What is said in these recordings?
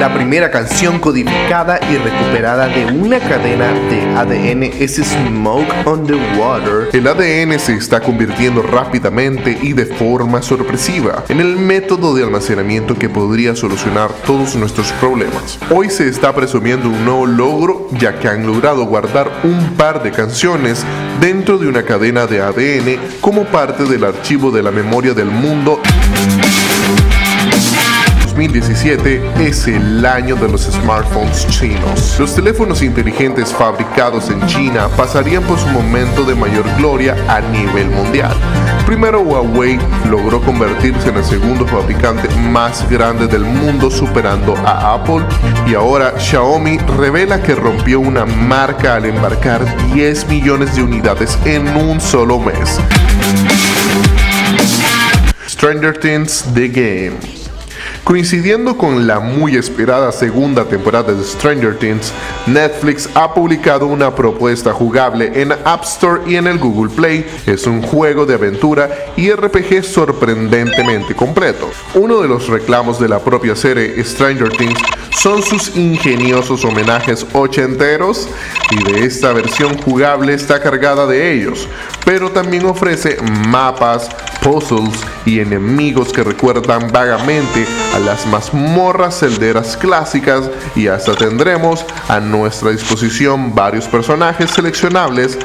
La primera canción codificada y recuperada de una cadena de ADN es Smoke on the Water. El ADN se está convirtiendo rápidamente y de forma sorpresiva en el método de almacenamiento que podría solucionar todos nuestros problemas. Hoy se está presumiendo un nuevo logro, ya que han logrado guardar un par de canciones dentro de una cadena de ADN como parte del archivo de la memoria del mundo. 2017 es el año de los smartphones chinos. Los teléfonos inteligentes fabricados en China pasarían por su momento de mayor gloria a nivel mundial. Primero, Huawei logró convertirse en el segundo fabricante más grande del mundo, superando a Apple, y ahora Xiaomi revela que rompió una marca al embarcar 10 millones de unidades en un solo mes. Stranger Things The Game. Coincidiendo con la muy esperada segunda temporada de Stranger Things, Netflix ha publicado una propuesta jugable en App Store y en el Google Play. Es un juego de aventura y RPG sorprendentemente completo. Uno de los reclamos de la propia serie Stranger Things son sus ingeniosos homenajes ochenteros, y de esta versión jugable está cargada de ellos, pero también ofrece mapas, puzzles y enemigos que recuerdan vagamente a las mazmorras celderas clásicas, y hasta tendremos a nuestra disposición varios personajes seleccionables.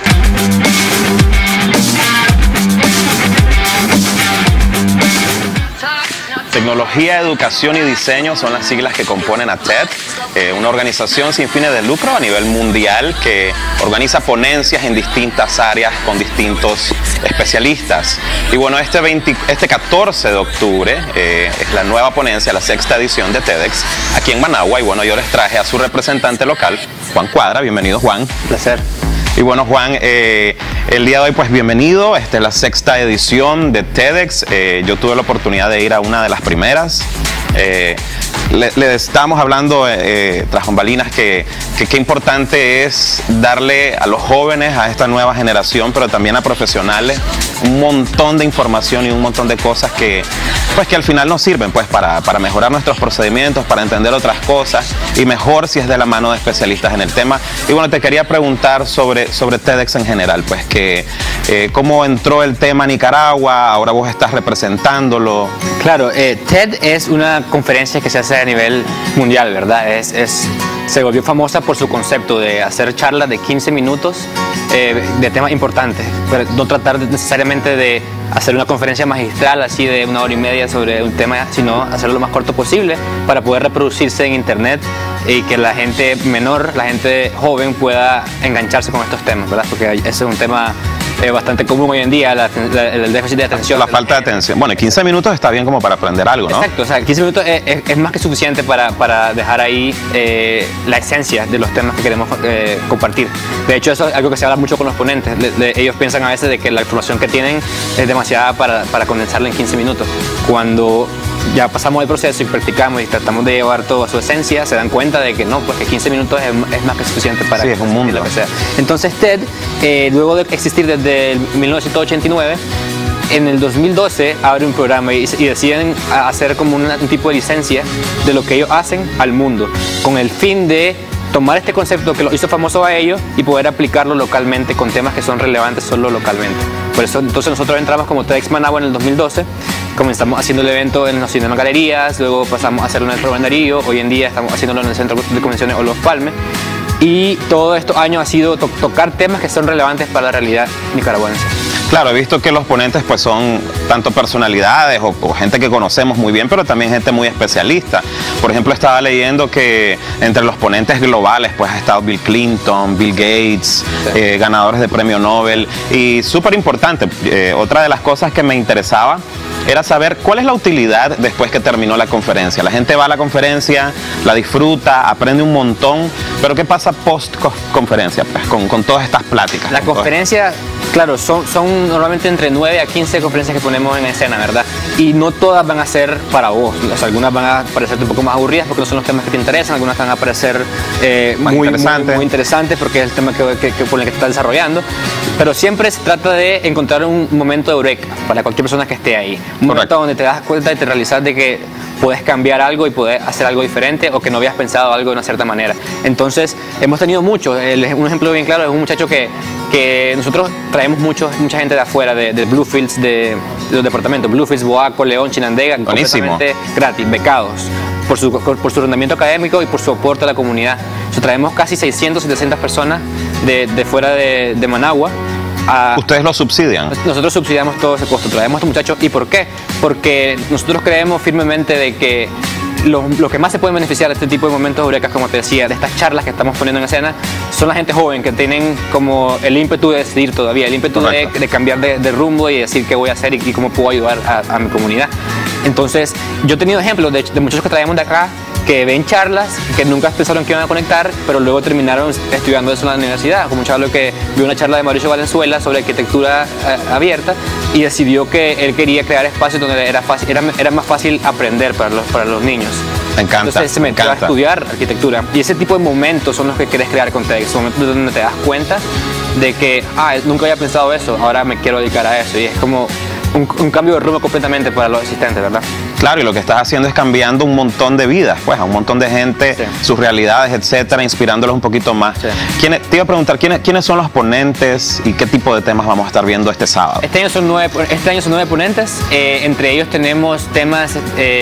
Tecnología, educación y diseño son las siglas que componen a TED, una organización sin fines de lucro a nivel mundial que organiza ponencias en distintas áreas con distintos especialistas. Y bueno, este 14 de octubre es la nueva ponencia, la sexta edición de TEDx aquí en Managua, y bueno, yo les traje a su representante local, Juan Cuadra. Bienvenido, Juan. Un placer. Y bueno, Juan, el día de hoy pues bienvenido, esta es la sexta edición de TEDx. Yo tuve la oportunidad de ir a una de las primeras. Le estábamos hablando tras bambalinas que qué importante es darle a los jóvenes, a esta nueva generación, pero también a profesionales, un montón de información y un montón de cosas que al final nos sirven pues para mejorar nuestros procedimientos, para entender otras cosas, y mejor si es de la mano de especialistas en el tema. Y bueno, te quería preguntar sobre TEDx en general, pues que cómo entró el tema a Nicaragua, ahora vos estás representándolo. Claro, TED es una conferencia que se hace a nivel mundial, ¿verdad? Se volvió famosa por su concepto de hacer charlas de 15 minutos de temas importantes, pero no tratar necesariamente de hacer una conferencia magistral así de 1 hora y media sobre un tema, sino hacerlo lo más corto posible para poder reproducirse en internet y que la gente menor, la gente joven pueda engancharse con estos temas, ¿verdad? Porque ese es un tema bastante común hoy en día, el déficit de atención. La falta de atención. Bueno, 15 minutos está bien como para aprender algo, ¿no? Exacto, o sea, 15 minutos es más que suficiente para dejar ahí la esencia de los temas que queremos compartir. De hecho, eso es algo que se habla mucho con los ponentes. Ellos piensan a veces de que la información que tienen es demasiada para condensarla en 15 minutos. Cuando ya pasamos el proceso y practicamos y tratamos de llevar todo a su esencia, se dan cuenta de que no, pues que 15 minutos es más que suficiente para... Sí, es un mundo. Lo que sea. Entonces TED, luego de existir desde 1989, en el 2012 abre un programa y deciden hacer como un tipo de licencia de lo que ellos hacen al mundo, con el fin de tomar este concepto que lo hizo famoso a ellos y poder aplicarlo localmente con temas que son relevantes solo localmente. Por eso entonces nosotros entramos como TEDx Managua en el 2012, comenzamos haciendo el evento en los Cinemas Galerías, luego pasamos a hacerlo en el Rubén Darío, hoy en día estamos haciéndolo en el Centro de Convenciones Olof Palme, y todos estos años ha sido tocar temas que son relevantes para la realidad nicaragüense. Claro, he visto que los ponentes pues son tanto personalidades o gente que conocemos muy bien, pero también gente muy especialista. Por ejemplo, estaba leyendo que entre los ponentes globales pues ha estado Bill Clinton, Bill Gates, sí, ganadores de premio Nobel, y súper importante. Otra de las cosas que me interesaba era saber cuál es la utilidad después que terminó la conferencia. La gente va a la conferencia, la disfruta, aprende un montón, pero ¿qué pasa post-conferencia pues, con todas estas pláticas? La conferencia, claro, son normalmente entre 9 a 15 conferencias que ponemos en escena, ¿verdad? Y no todas van a ser para vos. O sea, algunas van a parecerte un poco más aburridas porque no son los temas que te interesan, algunas van a parecer muy interesantes porque es el tema por el que te estás desarrollando. Pero siempre se trata de encontrar un momento de eureka para cualquier persona que esté ahí. Un momento donde te das cuenta y te realizas de que puedes cambiar algo y poder hacer algo diferente, o que no habías pensado algo de una cierta manera. Entonces, hemos tenido mucho. Un ejemplo bien claro es un muchacho que nosotros traemos mucha gente de afuera, de Bluefields, de los departamentos, Bluefields, Boaco, León, Chinandega, completamente gratis, becados, por su rendimiento académico y por su aporte a la comunidad. Traemos casi 600, 700 personas de fuera de Managua. ¿Ustedes lo subsidian? Nosotros subsidiamos todo ese costo, traemos a estos muchachos. ¿Y por qué? Porque nosotros creemos firmemente de que lo que más se pueden beneficiar de este tipo de momentos eurecas, como te decía, de estas charlas que estamos poniendo en escena, son la gente joven que tienen como el ímpetu de decidir todavía, el ímpetu de cambiar de rumbo y decir qué voy a hacer y cómo puedo ayudar a mi comunidad. Entonces, yo he tenido ejemplos de muchachos que traemos de acá que ven charlas, que nunca pensaron que iban a conectar, pero luego terminaron estudiando eso en la universidad. Como un chaval que vio una charla de Mauricio Valenzuela sobre arquitectura abierta y decidió que él quería crear espacios donde era más fácil aprender para los niños. Me encanta. Entonces se metió a estudiar arquitectura. Y ese tipo de momentos son los que quieres crear con TEDx, momentos donde te das cuenta de que, nunca había pensado eso, ahora me quiero dedicar a eso. Y es como un cambio de rumbo completamente para los asistentes, ¿verdad? Claro, y lo que estás haciendo es cambiando un montón de vidas, pues, a un montón de gente, sus realidades, etcétera, inspirándolos un poquito más. Sí. Te iba a preguntar, ¿quiénes son los ponentes y qué tipo de temas vamos a estar viendo este sábado? Este año son 9 ponentes, entre ellos tenemos temas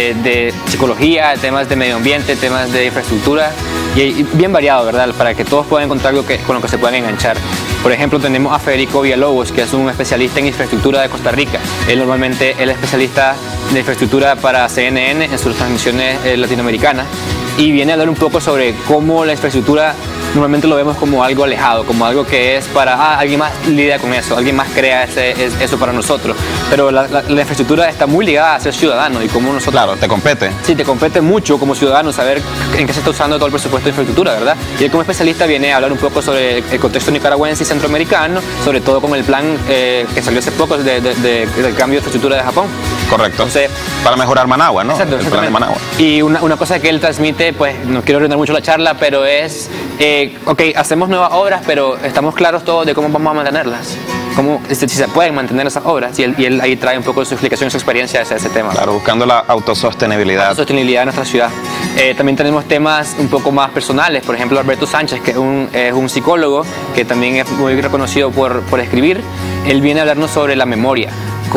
de psicología, temas de medio ambiente, temas de infraestructura, y bien variado, ¿verdad? Para que todos puedan encontrar algo con lo que se puedan enganchar. Por ejemplo, tenemos a Federico Villalobos, que es un especialista en infraestructura de Costa Rica. Él es especialista de infraestructura para CNN en sus transmisiones latinoamericanas, y viene a hablar un poco sobre cómo la infraestructura normalmente lo vemos como algo alejado, como algo que es para alguien más lidia con eso, alguien más crea eso para nosotros. Pero la infraestructura está muy ligada a ser ciudadano y cómo nosotros... Claro, te compete. Sí, te compete mucho como ciudadano saber en qué se está usando todo el presupuesto de infraestructura, ¿verdad? Y él como especialista viene a hablar un poco sobre el contexto nicaragüense y centroamericano, sobre todo con el plan que salió hace poco del cambio de infraestructura de Japón. Correcto. Entonces, para mejorar Managua, ¿no? Exacto, el plan de Managua. Y una cosa que él transmite, pues no quiero arruinar mucho la charla, pero es, ok, hacemos nuevas obras, pero estamos claros todos de cómo vamos a mantenerlas. Si se pueden mantener esas obras, y él ahí trae un poco de su explicación, su experiencia hacia ese tema. Claro, buscando la autosostenibilidad. La sostenibilidad de nuestra ciudad. También tenemos temas un poco más personales, por ejemplo, Alberto Sánchez, que es un psicólogo que también es muy reconocido por escribir. Él viene a hablarnos sobre la memoria,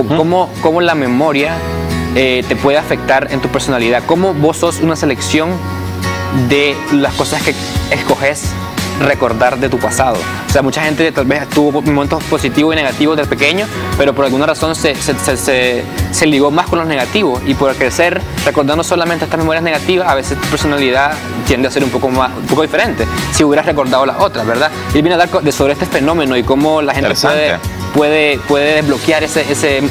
cómo la memoria te puede afectar en tu personalidad, cómo vos sos una selección de las cosas que escoges recordar de tu pasado. O sea, mucha gente tal vez tuvo momentos positivos y negativos desde pequeño, pero por alguna razón se ligó más con los negativos, y por crecer recordando solamente estas memorias negativas, a veces tu personalidad tiende a ser un poco diferente si hubieras recordado las otras, ¿verdad? Y él viene a hablar sobre este fenómeno y cómo la gente puede desbloquear ese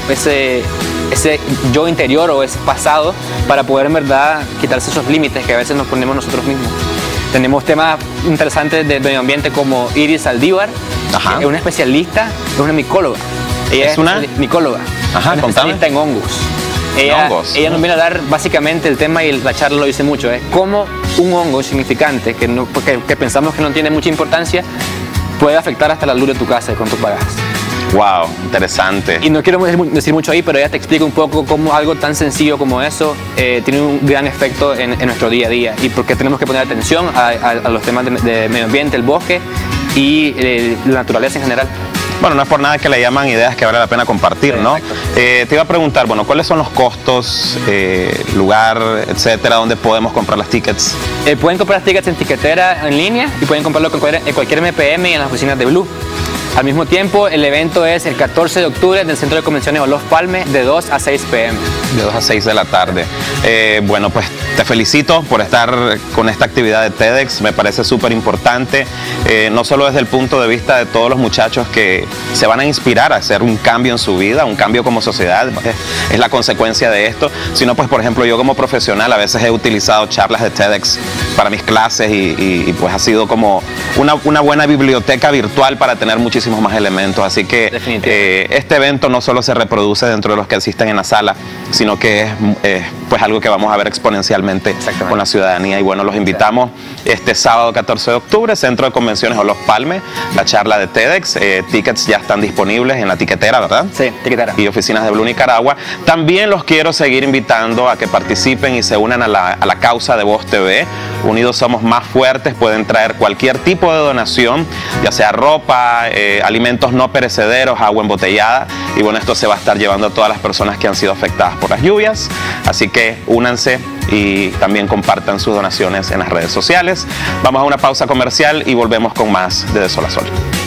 yo interior o ese pasado para poder en verdad quitarse esos límites que a veces nos ponemos nosotros mismos. Tenemos temas interesantes de medio ambiente como Iris Saldívar, que es una especialista, es una micóloga. Ella es una micóloga, una especialista en hongos. Ella nos viene a dar básicamente el tema, y la charla lo dice mucho, es cómo un hongo insignificante que pensamos que no tiene mucha importancia puede afectar hasta la luz de tu casa y con tus pagas. Wow, interesante. Y no quiero decir mucho ahí, pero ella te explica un poco cómo algo tan sencillo como eso tiene un gran efecto en nuestro día a día, y por qué tenemos que poner atención a los temas de medio ambiente, el bosque y la naturaleza en general. Bueno, no es por nada que le llaman ideas que vale la pena compartir, ¿no? Te iba a preguntar, bueno, ¿cuáles son los costos, lugar, etcétera, dónde podemos comprar las tickets? Pueden comprar las tickets en tiquetera en línea, y pueden comprarlo en cualquier MPM y en las oficinas de Blue. Al mismo tiempo, el evento es el 14 de octubre en el Centro de Convenciones Olof Palme, de 2 a 6 p.m. De 2 a 6 de la tarde. Bueno, pues te felicito por estar con esta actividad de TEDx. Me parece súper importante, no solo desde el punto de vista de todos los muchachos que se van a inspirar a hacer un cambio en su vida, un cambio como sociedad, es la consecuencia de esto, sino pues, por ejemplo, yo como profesional a veces he utilizado charlas de TEDx para mis clases, y pues ha sido como una buena biblioteca virtual para tener muchísimos más elementos. Así que este evento no solo se reproduce dentro de los que asisten en la sala, sino que es pues algo que vamos a ver exponencialmente especialmente con la ciudadanía. Y bueno, los invitamos este sábado 14 de octubre, Centro de Convenciones Olof Palme, la charla de TEDx. Tickets ya están disponibles en la tiquetera, ¿verdad? Sí, tiquetera. Y oficinas de Blue Nicaragua. También los quiero seguir invitando a que participen y se unan a la causa de Voz TV. Unidos somos más fuertes. Pueden traer cualquier tipo de donación, ya sea ropa, alimentos no perecederos, agua embotellada. Y bueno, esto se va a estar llevando a todas las personas que han sido afectadas por las lluvias. Así que únanse y también compartan sus donaciones en las redes sociales. Vamos a una pausa comercial y volvemos con más de Sol a Sol.